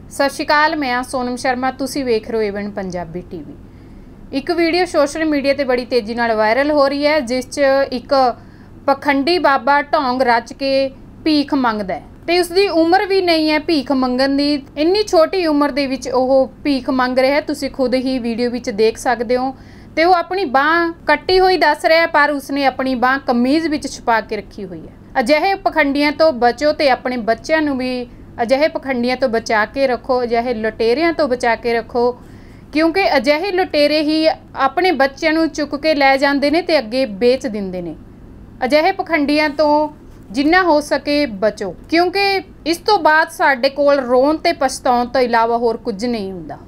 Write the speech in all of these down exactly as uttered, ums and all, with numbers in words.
ਸਤਿ ਸ਼੍ਰੀ ਅਕਾਲ, मैं हाँ सोनम शर्मा। तुसी वेख रहे हो एवन पंजाबी टीवी। एक वीडियो सोशल मीडिया ते बड़ी तेज़ी नाल वायरल हो रही है, जिस च एक पखंडी बाबा ढोंग रच के भीख मंगदा है ते उसकी उम्र भी नहीं है भीख मंगन दी। इन्नी छोटी उम्र दे विच ओह भीख मंग रहा है, तुसी खुद ही वीडियो विच देख सकते हो। ते वो अपनी बांह कट्टी हुई दस रहा है, पर उसने अपनी बांह कमीज़ विच छुपा के रखी हुई है। अजिहे पखंडियां तो बचो ते अपने बच्चों नूं भी अजिहे पखंडियां तो बचा के रखो, अजिहे लुटेरियां तो बचा के रखो, क्योंकि अजिहे लुटेरे ही अपने बच्चों नूं चुक के लै जांदे ने ते अगे बेच दिंदे ने। अजिहे पखंडियां तो जिन्ना हो सके बचो, क्योंकि इस तो बाद साडे कोल रोन ते पछताउण तो इलावा होर कुछ नहीं हुंदा।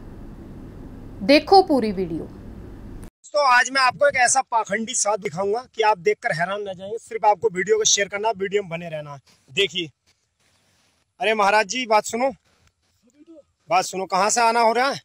देखो पूरी वीडियो। तो आज मैं आपको एक ऐसा पाखंडी साथ दिखाऊंगा कि आप देखकर हैरान रह जाएंगे। सिर्फ आपको वीडियो को शेयर करना, वीडियो में बने रहना। देखिए, अरे महाराज जी बात सुनो, बात सुनो। कहाँ से आना हो रहा है?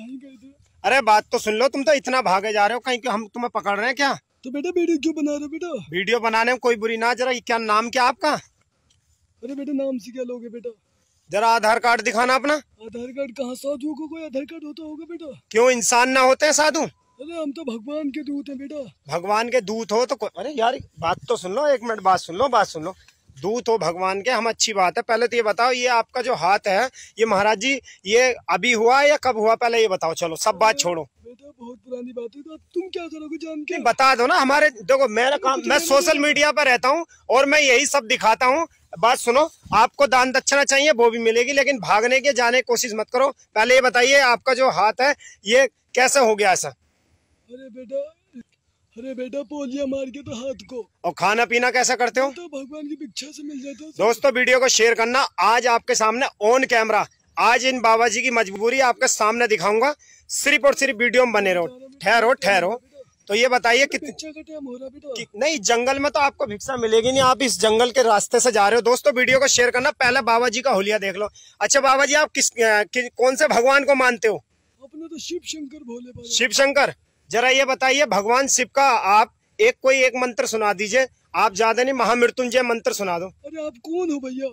अरे बात तो सुन लो। तुम तो इतना भागे जा रहे हो, कहीं हम तुम्हें पकड़ रहे हैं क्या? तो बेटा वीडियो क्यों बना रहे हो बेटा? वीडियो बनाने में कोई बुरी ना। जरा क्या नाम क्या आपका? अरे बेटा नाम से क्या लोगे बेटा? जरा आधार कार्ड दिखाना अपना। आधार कार्ड कहाँ? साधु को कोई आधार कार्ड होता होगा बेटा? क्यों, इंसान ना होते हैं साधु? अरे हम तो भगवान के दूत हैं बेटा। भगवान के दूत हो तो अरे यार बात तो सुन लो, एक मिनट बात सुन लो, बात सुन लो। दूत हो भगवान के, हम अच्छी बात है। पहले तो ये बताओ, ये आपका जो हाथ है ये महाराज जी ये अभी हुआ या कब हुआ, पहले ये बताओ। चलो सब बात छोड़ो बेटा, बहुत पुरानी बात है। तो अब तुम क्या करोगे जान के? बता दो ना। हमारे देखो, मेरा काम, मैं सोशल मीडिया पर रहता हूँ और मैं यही सब दिखाता हूँ। बात सुनो, आपको दान दक्षिणा चाहिए वो भी मिलेगी, लेकिन भागने के जाने की कोशिश मत करो। पहले ये बताइए, आपका जो हाथ है ये कैसे हो गया ऐसा? अरे बेटा, अरे बेटा पोलिया मार के तो हाथ को। और खाना पीना कैसा करते हो? तो भगवान की भिक्षा से मिल जाता है। दोस्तों वीडियो को शेयर करना। आज आपके सामने ऑन कैमरा, आज इन बाबा जी की मजबूरी आपके सामने दिखाऊंगा। सिर्फ और सिर्फ वीडियो में बने रहो। ठहरो ठहरो। तो ये बताइए कितनी कि, नहीं, जंगल में तो आपको भिक्षा मिलेगी नहीं। आप इस जंगल के रास्ते से जा रहे हो। दोस्तों वीडियो को शेयर करना। पहले बाबा जी का होलिया देख लो। अच्छा बाबा जी, आप किस कि, कौन से भगवान को मानते हो? अपने तो शिव शंकर भोले बाबा। शिव शंकर। जरा ये बताइए, भगवान शिव का आप एक कोई एक मंत्र सुना दीजिए। आप ज्यादा नहीं, महामृत्युंजय मंत्र सुना दो। अरे आप कौन हो भैया?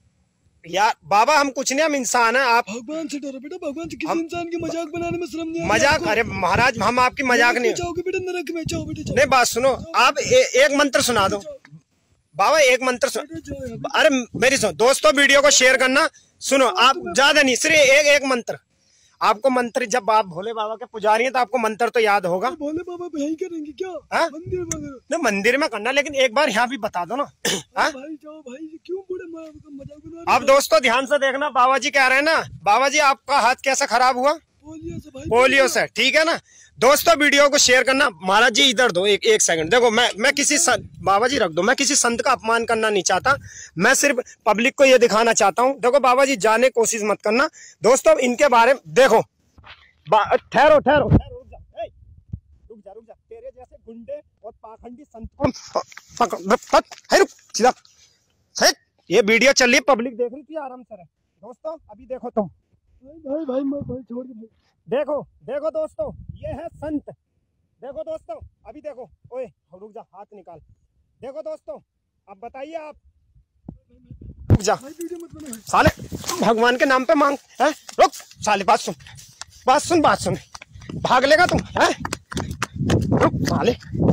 यार बाबा हम कुछ नहीं, हम इंसान हैं। आप भगवान से डरो बेटा। भगवान से किसी इंसान की मजाक बनाने में शर्म नहीं? मजाक? अरे महाराज हम आपकी मजाक नहीं। जाओगे बेटा नरक में, जाओ बेटा। नहीं बात सुनो, आप ए, एक मंत्र सुना दो बाबा, एक मंत्र सुनो। अरे मेरी सुनो दोस्तों, वीडियो को शेयर करना। सुनो, आप ज्यादा नहीं, सिर्फ एक एक मंत्र। आपको मंत्र, जब आप भोले बाबा के पुजारी हैं तो आपको मंत्र तो याद होगा। भोले बाबा यही करेंगे क्या? हा? मंदिर वगैरह? नहीं मंदिर में करना, लेकिन एक बार यहाँ भी बता दो ना। हा? भाई जाओ भाई, क्यों बड़े मजाक बना रहे? अब दोस्तों ध्यान से देखना, बाबा जी कह रहे हैं ना। बाबा जी आपका हाथ कैसा खराब हुआ? पोलियो से भाई। पोलियो से, ठीक है ना। दोस्तों वीडियो को शेयर करना। महाराज जी इधर दो एक एक सेकंड। देखो मैं मैं किसी संत, बाबा जी रख दो, मैं किसी संत का अपमान करना नहीं चाहता। मैं सिर्फ पब्लिक को ये दिखाना चाहता हूँ। देखो बाबा जी जाने की कोशिश मत करना। दोस्तों इनके बारे में देखो। ठहरो ठहरो, रुक जा, रुक जा रुक जा। तेरे जैसे गुंडे और पाखंडी संतों रुक सीधा। ये वीडियो चल रही, पब्लिक देख रही थी, आराम से रहे। दोस्तों अभी देखो तुम। भाई भाई भाई छोड़ दे भाई। देखो देखो दोस्तों, ये है संत। देखो दोस्तों अभी देखो। ओए रुक जा, हाथ निकाल। देखो दोस्तों अब बताइए आप। रुक जा साले, भगवान के नाम पे मांग है। रुक साले, बात सुन बात सुन बात सुन। भाग लेगा तुम है? रुक साले।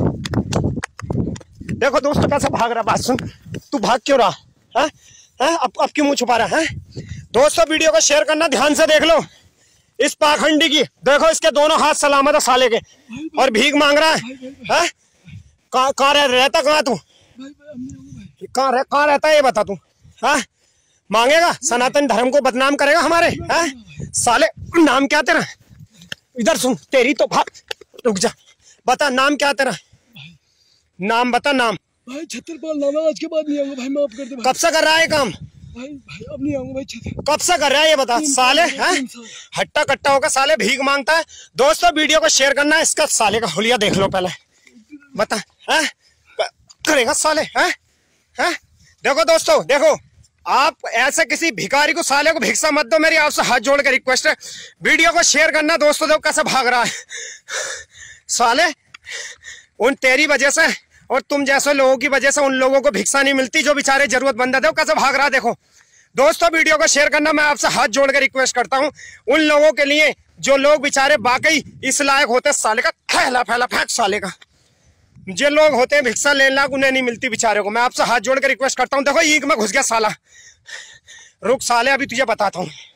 देखो दोस्तों कैसा भाग रहा, बात सुन। तू भाग क्यों रहा है? है? अब अब क्यों मुंह छुपा रहा है? दोस्तों वीडियो को शेयर करना, ध्यान से देख लो इस पाखंडी की। देखो इसके दोनों हाथ सलामत है साले के, और भीख मांग रहा है। है? कहाँ कहाँ रह, रहता कहाँ तू? कहाँ रह, कहाँ रहता है ये बता तू? है? मांगेगा, सनातन धर्म को बदनाम करेगा हमारे। है? साले नाम क्या तेरा? इधर सुन, तेरी तो भाग। रुक जा, बता नाम क्या तेरा? नाम बता नाम। भाई छत्रपाल नाम है। आज के बाद नहीं आऊंगा भाई, माफ कर दे। कब से कर रहा है काम? भाई भाई अब नहीं आऊंगा भाई। छत्र कब से कर रहा है ये बता साले? है? हट्टा कट्टा होगा साले, भीख मांगता है। दोस्तों वीडियो को शेयर करना। इसका साले का हुलिया देख लो पहले, बता है? करेगा साले? है? है? देखो दोस्तों देखो, आप ऐसे किसी भिखारी को साले को भिक्षा मत दो। मेरी आपसे हाथ जोड़ के रिक्वेस्ट है, वीडियो को शेयर करना। दोस्तों देखो कैसे भाग रहा है साले। उन तेरी वजह से और तुम जैसे लोगों की वजह से उन लोगों को भिक्षा नहीं मिलती जो बेचारे जरूरतमंद है। देखो कैसे भाग रहा है, देखो दोस्तों वीडियो को शेयर करना मैं आपसे हाथ जोड़कर रिक्वेस्ट करता हूं, उन लोगों के लिए जो लोग बेचारे वाकई इस लायक होते, साले का फैला फैला फेंक साले का, जो लोग होते हैं भिक्षा लेने लायक, उन्हें नहीं मिलती बेचारे को। मैं आपसे हाथ जोड़कर रिक्वेस्ट करता हूं। देखो ईंक में घुस गया साला, रुक साले अभी तुझे बताता हूँ।